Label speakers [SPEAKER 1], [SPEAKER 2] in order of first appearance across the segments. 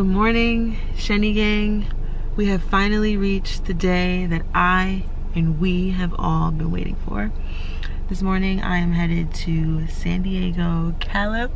[SPEAKER 1] Good morning, Shenny gang. We have finally reached the day that I and we have all been waiting for. This morning I am headed to San Diego, California.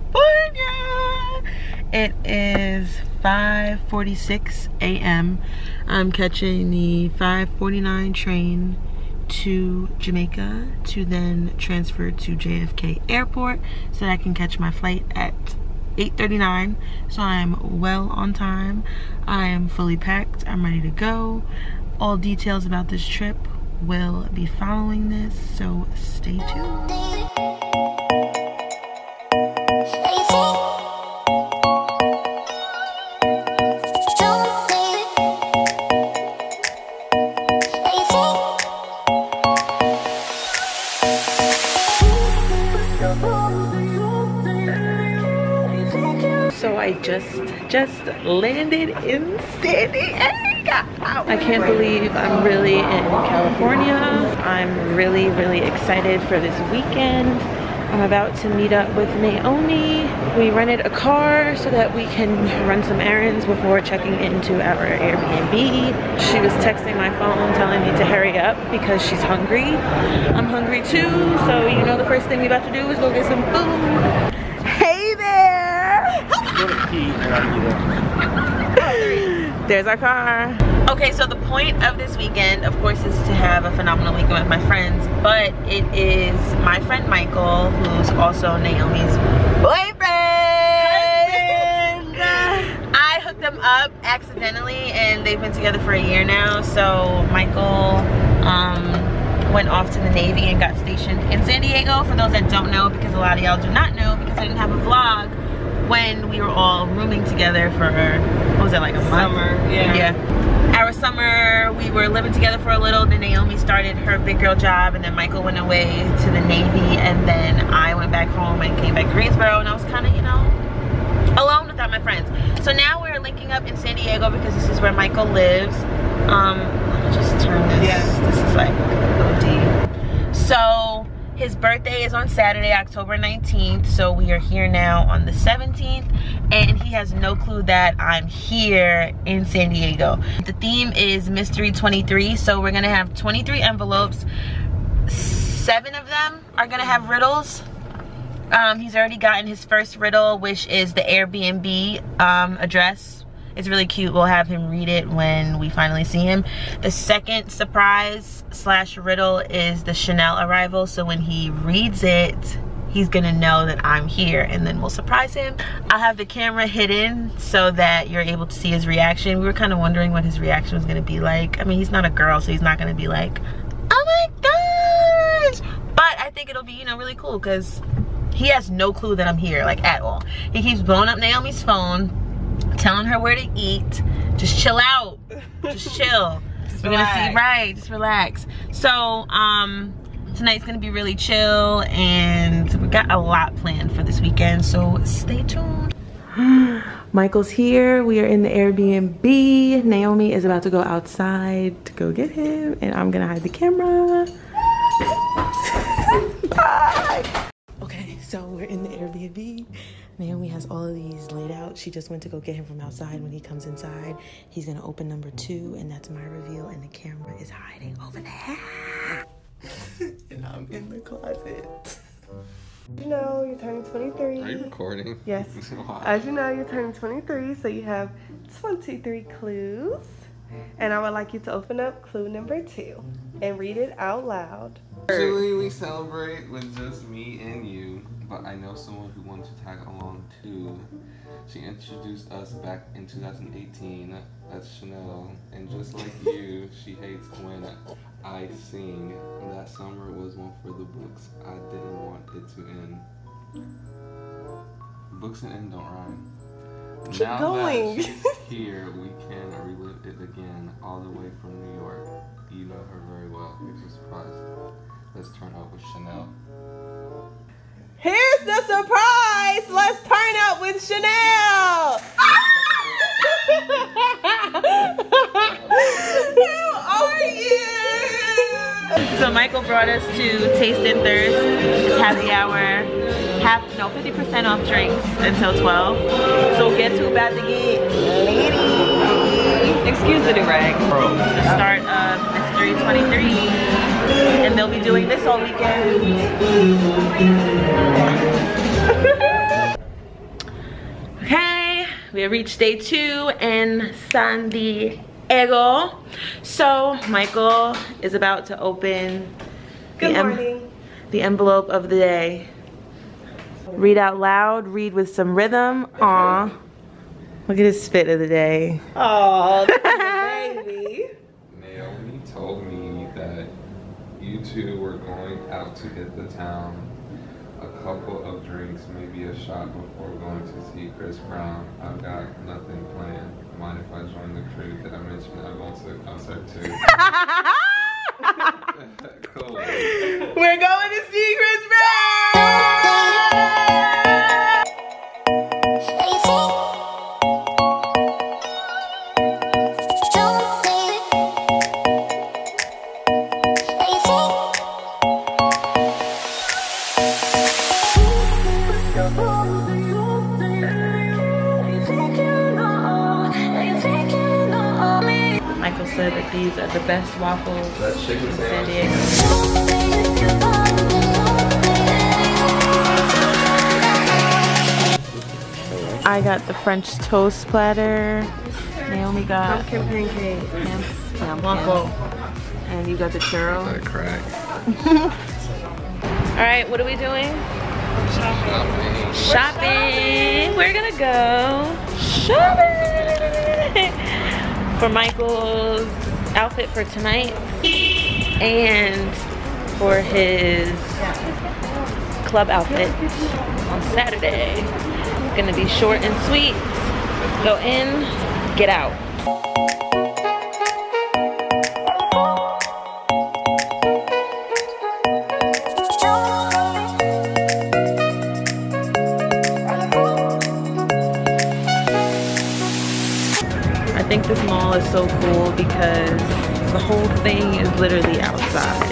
[SPEAKER 1] It is 5:46 a.m. I'm catching the 5:49 train to Jamaica to then transfer to JFK Airport so that I can catch my flight at 8:39. So I'm well on time. I am fully packed. I'm ready to go. All details about this trip will be following this, so stay tuned. So I just landed in San Diego. I can't believe I'm really in California. I'm really excited for this weekend. I'm about to meet up with Naomi. We rented a car so that we can run some errands before checking into our Airbnb. She was texting my phone telling me to hurry up because she's hungry. I'm hungry too, so you know the first thing we about to do is go get some food. Hey there! There's our car. Okay, so the point of this weekend, of course, is to have a phenomenal weekend with my friends, but it is my friend Michael, who's also Naomi's boyfriend. I hooked them up accidentally, and they've been together for a year now. So Michael went off to the Navy and got stationed in San Diego. For those that don't know, because a lot of y'all do not know, because I didn't have a vlog when we were all rooming together for, what was it, like a month?
[SPEAKER 2] Summer, yeah.
[SPEAKER 1] Our summer, we were living together for a little, then Naomi started her big girl job, and then Michael went away to the Navy, and then I went back home and came back to Greensboro, and I was kind of, you know, alone without my friends. So now we're linking up in San Diego because this is where Michael lives. Let me just turn this. Yeah. This is like OD. So his birthday is on Saturday, October 19th, so we are here now on the 17th, and he has no clue that I'm here in San Diego. The theme is Mystery 23, so we're gonna have 23 envelopes. 7 of them are gonna have riddles. He's already gotten his first riddle, which is the Airbnb address. It's really cute. We'll have him read it when we finally see him. The second surprise / riddle is the Chanel arrival. So when he reads it, he's gonna know that I'm here, and then we'll surprise him. I'll have the camera hidden so that you're able to see his reaction. We were kind of wondering what his reaction was gonna be like. I mean, he's not a girl, so he's not gonna be like, oh my gosh. But I think it'll be, you know, really cool because he has no clue that I'm here, like, at all. He keeps blowing up Naomi's phone, telling her where to eat. Just chill out. Just chill. We're gonna see, right, just relax. So tonight's gonna be really chill, and we got a lot planned for this weekend, so stay tuned. Michael's here. We are in the Airbnb. Naomi is about to go outside to go get him, and I'm gonna hide the camera. Bye. Okay, so we're in the Airbnb. Naomi has all of these laid out. She just went to go get him from outside. When he comes inside, he's gonna open number 2, and that's my reveal, and the camera is hiding over there. And I'm in the closet. You know, you're turning 23.
[SPEAKER 3] Are you recording?
[SPEAKER 1] Yes. As you know, you're turning 23, so you have 23 clues. And I would like you to open up clue number 2 and read it out loud.
[SPEAKER 3] Usually we celebrate with just me and you, but I know someone who wants to tag along too. She introduced us back in 2018. That's Chanel, and just like you, she hates when I sing. That summer was one for the books. I didn't want it to end. Books and end don't rhyme.
[SPEAKER 1] Keep
[SPEAKER 3] now
[SPEAKER 1] going.
[SPEAKER 3] That she's here, we can relive it again, all the way from New York. You know her very well. Here's a surprise. Let's turn up with Chanel.
[SPEAKER 1] Here's the surprise! Let's turn up with Chanel! Who are you? So Michael brought us to Taste and Thirst. It's happy hour. 50% off drinks until 12. So guess who about to get lady? Excuse the rag. The start of Mystery 23. And they'll be doing this all weekend. Okay, we have reached day 2 in San Diego. So Michael is about to open the envelope of the day. Read out loud, read with some rhythm. Aw. Look at his spit of the day.
[SPEAKER 2] Oh, baby.
[SPEAKER 3] Naomi told me that you two were going out to hit the town. A couple of drinks, maybe a shot before going to see Chris Brown. I've got nothing planned. Mind if I join the crew? Did I mention I'm going to the concert too? Cool.
[SPEAKER 1] We're going to see Chris Brown! Michael said that these are the best waffles in San Diego. I got the French toast platter. Naomi got
[SPEAKER 2] pumpkin pancake.
[SPEAKER 1] Ham waffle. And you got the churro.
[SPEAKER 3] That crack.
[SPEAKER 1] Alright, what are we doing?
[SPEAKER 3] Shopping.
[SPEAKER 1] Shopping. We're gonna go shopping for Michael's outfit for tonight and for his club outfit on Saturday. It's gonna be short and sweet. Go in, get out. I think this mall is so cool because the whole thing is literally outside.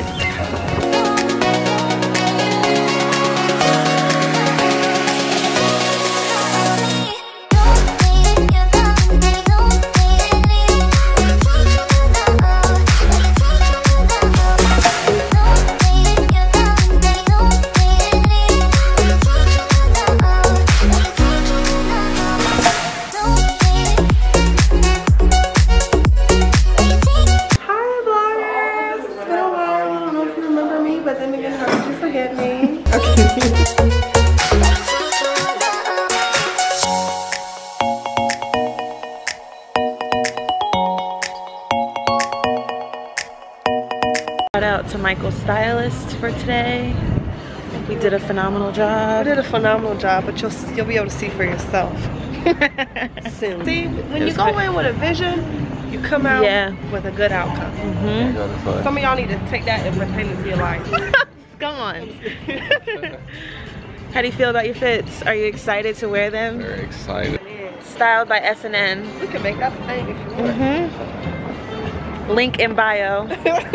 [SPEAKER 1] Shout out to Michael's stylist for today. We did a phenomenal job.
[SPEAKER 2] I did a phenomenal job, but you'll be able to see for yourself soon. See, when you go in with a vision, you come out with a good outcome. Some of y'all need to take that and retain it to your life.
[SPEAKER 1] Come on. How do you feel about your fits? Are you excited to wear them?
[SPEAKER 3] Very excited.
[SPEAKER 1] Styled by S&N.
[SPEAKER 2] We can make that a thing if you want.
[SPEAKER 1] Link in bio.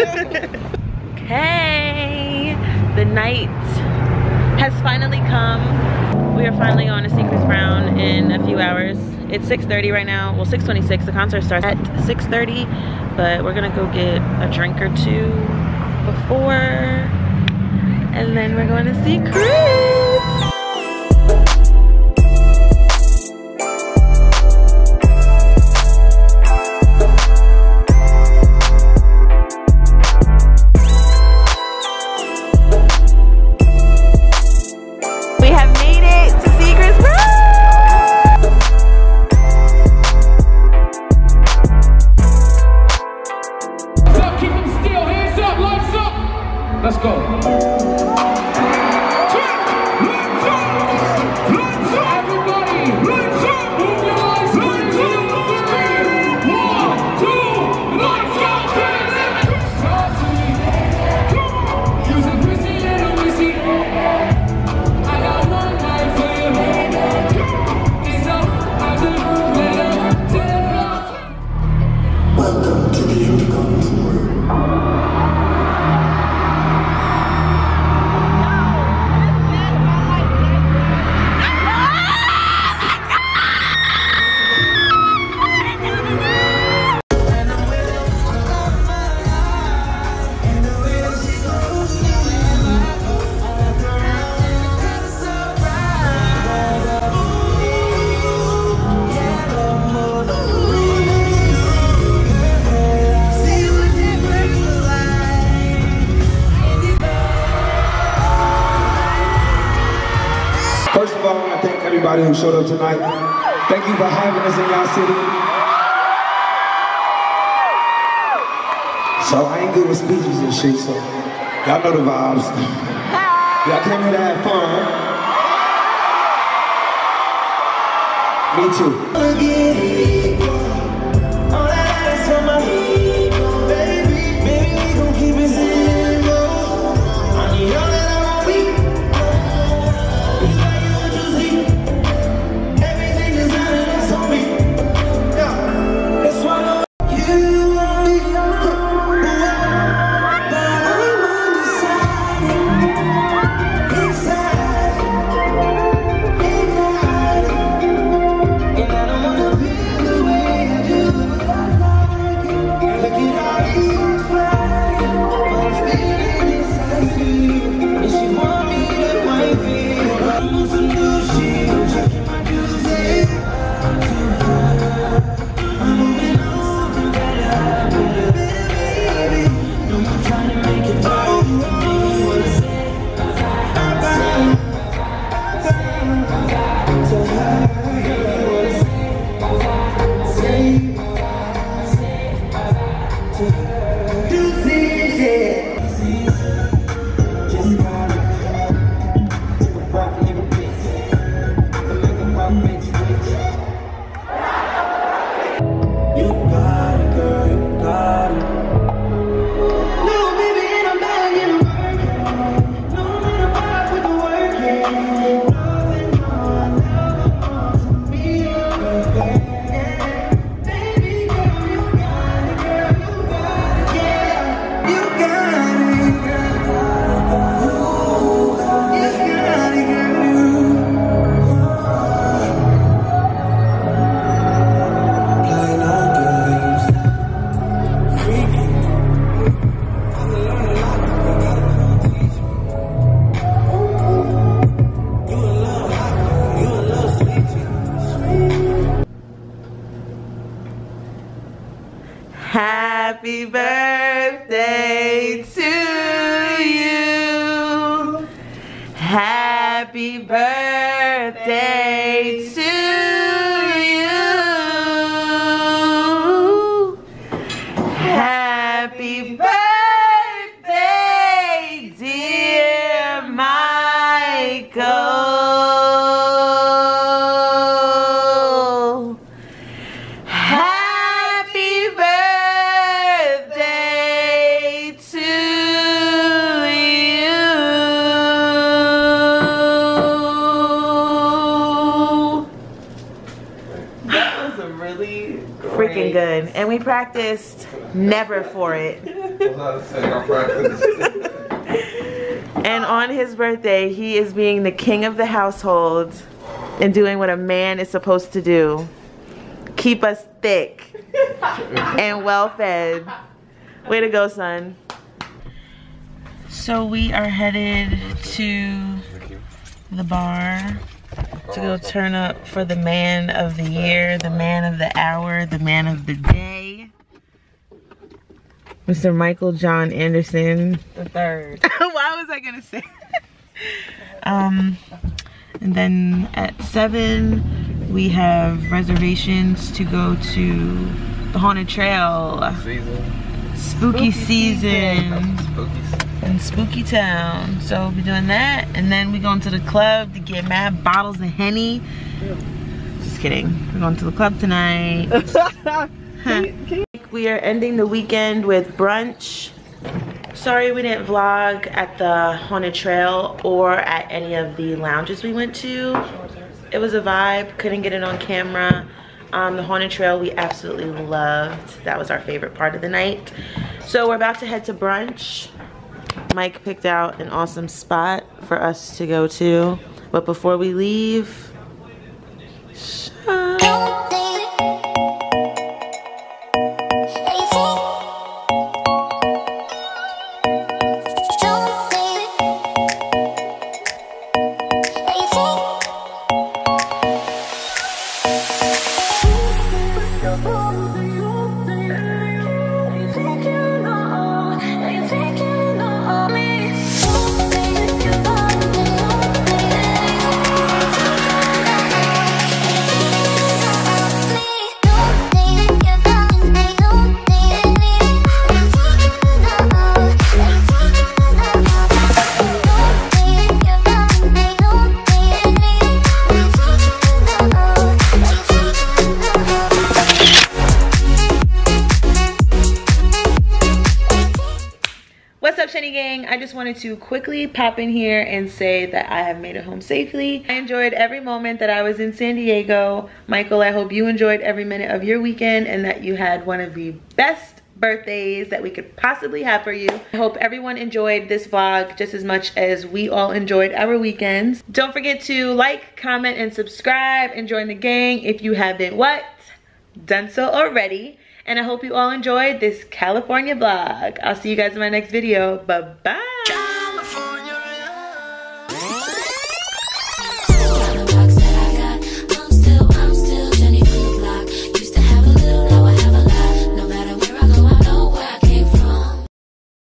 [SPEAKER 1] Okay, the night has finally come. We are finally going to see Chris Brown in a few hours. It's 6:30 right now. Well, 6:26. The concert starts at 6:30, but we're gonna go get a drink or two before, and then we're going to see Chris.
[SPEAKER 4] Let's go. Everybody, let's go. Move your eyes. 1, 2, 3. 1, 2, let's go. Use a pussy and a whiskey. I got one night for you. It's up, I do better. Welcome to the Unicorn Tour.
[SPEAKER 5] everybody who showed up tonight. Thank you for having us in y'all city. So I ain't good with speeches and shit, so y'all know the vibes. Y'all came here to have fun. Me too.
[SPEAKER 1] Happy birthday to you. Happy birthday to you. Happy birthday, dear Michael. Freaking good. And we practiced never for it. And on his birthday, he is being the king of the household and doing what a man is supposed to do. Keep us thick and well fed. Way to go, son. So we are headed to the bar to go turn up for the man of the year, the man of the hour, the man of the day, Mr. Michael John Anderson III. Why was I gonna say and then at 7 we have reservations to go to the Haunted Trail. Spooky season. In Spooky Town. So we'll be doing that, and then we going to the club to get mad bottles of Henny. Just kidding. We're going to the club tonight. We are ending the weekend with brunch. Sorry we didn't vlog at the Haunted Trail or at any of the lounges we went to. It was a vibe. Couldn't get it on camera. The Haunted Trail we absolutely loved. That was our favorite part of the night. So we're about to head to brunch. Mike picked out an awesome spot for us to go to, but before we leave, gang, I just wanted to quickly pop in here and say that I have made it home safely. I enjoyed every moment that I was in San Diego. Michael, I hope you enjoyed every minute of your weekend and that you had one of the best birthdays that we could possibly have for you. I hope everyone enjoyed this vlog just as much as we all enjoyed our weekends. Don't forget to like, comment, and subscribe and join the gang if you haven't done so already. And I hope you all enjoyed this California vlog. I'll see you guys in my next video. Bye-bye.